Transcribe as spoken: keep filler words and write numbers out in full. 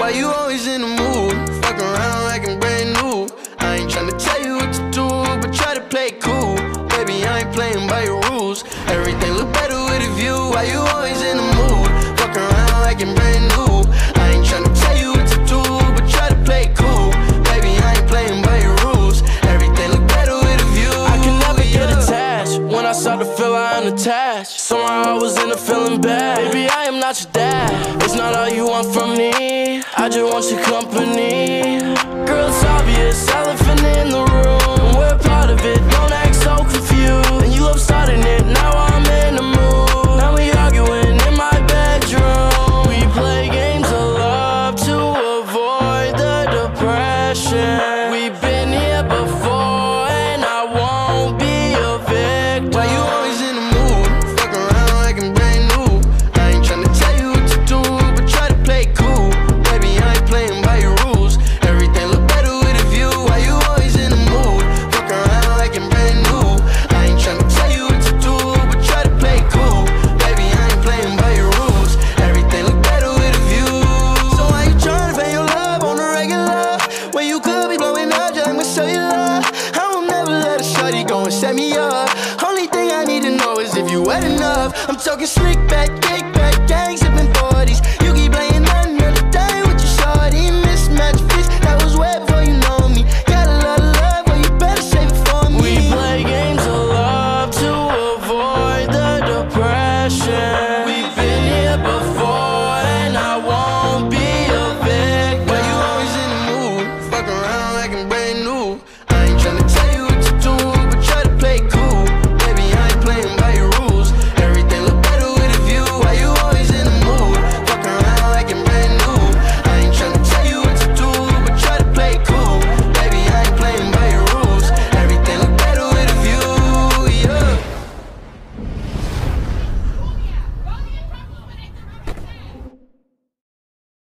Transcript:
Why you always in the mood? Fuck around like I'm brand new. I ain't tryna tell you what to do, but try to play it cool. Baby, I ain't playing by your rules. Everything look better with a view. Why you always in the mood? Fuck around like I'm brand new. I ain't tryna tell you what to do, but try to play it cool. Baby, I ain't playing by your rules. Everything look better with a view. I can never get attached. When I start to feel I unattached, somehow I was in a feeling bad. Baby, I am not your dad. It's not all you want from me. I just want your company. Girl, it's obvious, elephant in the room. We're part of it, don't act so confused. And you love starting it, now